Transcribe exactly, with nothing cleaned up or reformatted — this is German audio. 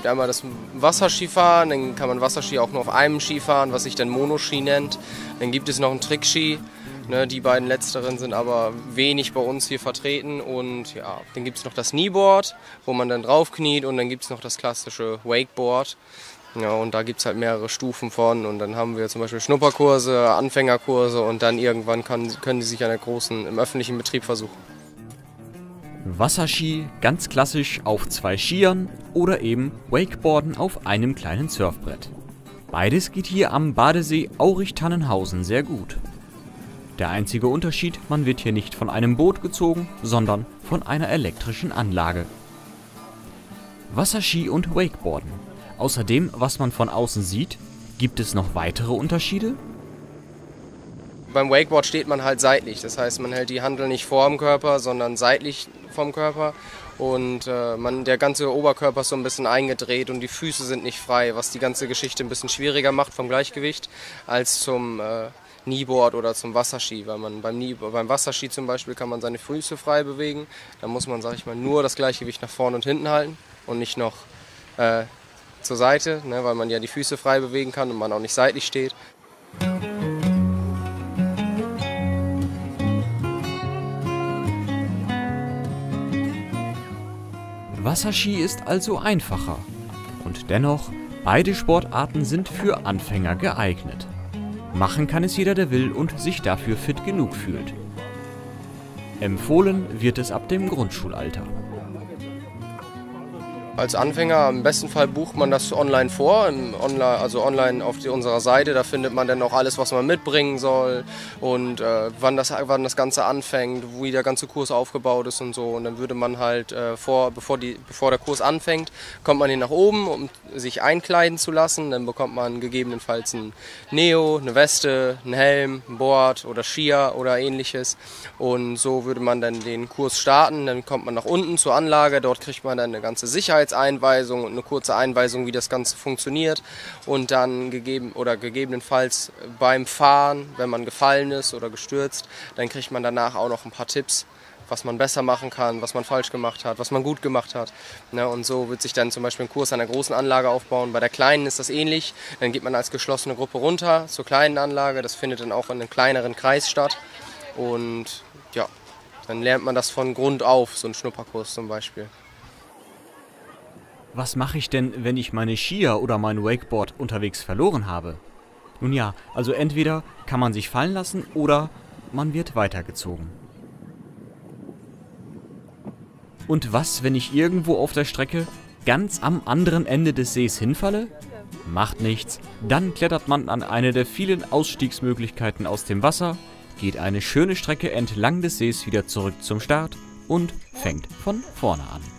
gibt einmal das Wasserskifahren, dann kann man Wasserski auch nur auf einem Ski fahren, was sich dann Monoski nennt. Dann gibt es noch einen Trickski. Ne, die beiden letzteren sind aber wenig bei uns hier vertreten. Und ja, dann gibt es noch das Kneeboard, wo man dann draufkniet, und dann gibt es noch das klassische Wakeboard. Ja, und da gibt es halt mehrere Stufen von, und dann haben wir zum Beispiel Schnupperkurse, Anfängerkurse, und dann irgendwann kann, können die sich an der großen, im öffentlichen Betrieb versuchen. Wasserski, ganz klassisch auf zwei Skiern oder eben Wakeboarden auf einem kleinen Surfbrett. Beides geht hier am Badesee Aurich-Tannenhausen sehr gut. Der einzige Unterschied, man wird hier nicht von einem Boot gezogen, sondern von einer elektrischen Anlage. Wasserski und Wakeboarden. Außer dem, was man von außen sieht, gibt es noch weitere Unterschiede? Beim Wakeboard steht man halt seitlich, das heißt, man hält die Handel nicht vor dem Körper, sondern seitlich vom Körper, und äh, man, der ganze Oberkörper ist so ein bisschen eingedreht und die Füße sind nicht frei, was die ganze Geschichte ein bisschen schwieriger macht vom Gleichgewicht als zum äh, Kneeboard oder zum Wasserski, weil man beim, Knie, beim Wasserski zum Beispiel kann man seine Füße frei bewegen, da muss man, sag ich mal, nur das Gleichgewicht nach vorne und hinten halten und nicht noch äh, zur Seite, ne, weil man ja die Füße frei bewegen kann und man auch nicht seitlich steht. Wasserski ist also einfacher. Und dennoch, beide Sportarten sind für Anfänger geeignet. Machen kann es jeder, der will und sich dafür fit genug fühlt. Empfohlen wird es ab dem Grundschulalter. Als Anfänger im besten Fall bucht man das online vor, im online, also online auf die, unserer Seite. Da findet man dann auch alles, was man mitbringen soll und äh, wann, das, wann das Ganze anfängt, wie der ganze Kurs aufgebaut ist und so. Und dann würde man halt, äh, vor, bevor, die, bevor der Kurs anfängt, kommt man hier nach oben, um sich einkleiden zu lassen. Dann bekommt man gegebenenfalls ein Neo, eine Weste, einen Helm, ein Board oder Skier oder ähnliches. Und so würde man dann den Kurs starten. Dann kommt man nach unten zur Anlage, dort kriegt man dann eine ganze Sicherheit Einweisung und eine kurze Einweisung, wie das Ganze funktioniert, und dann gegeben oder gegebenenfalls beim Fahren, wenn man gefallen ist oder gestürzt, dann kriegt man danach auch noch ein paar Tipps, was man besser machen kann, was man falsch gemacht hat, was man gut gemacht hat. Ne, und so wird sich dann zum Beispiel ein Kurs an der großen Anlage aufbauen. Bei der kleinen ist das ähnlich. Dann geht man als geschlossene Gruppe runter zur kleinen Anlage. Das findet dann auch in einem kleineren Kreis statt. Und ja, dann lernt man das von Grund auf, so ein Schnupperkurs zum Beispiel. Was mache ich denn, wenn ich meine Skier oder mein Wakeboard unterwegs verloren habe? Nun ja, also entweder kann man sich fallen lassen oder man wird weitergezogen. Und was, wenn ich irgendwo auf der Strecke ganz am anderen Ende des Sees hinfalle? Macht nichts, dann klettert man an eine der vielen Ausstiegsmöglichkeiten aus dem Wasser, geht eine schöne Strecke entlang des Sees wieder zurück zum Start und fängt von vorne an.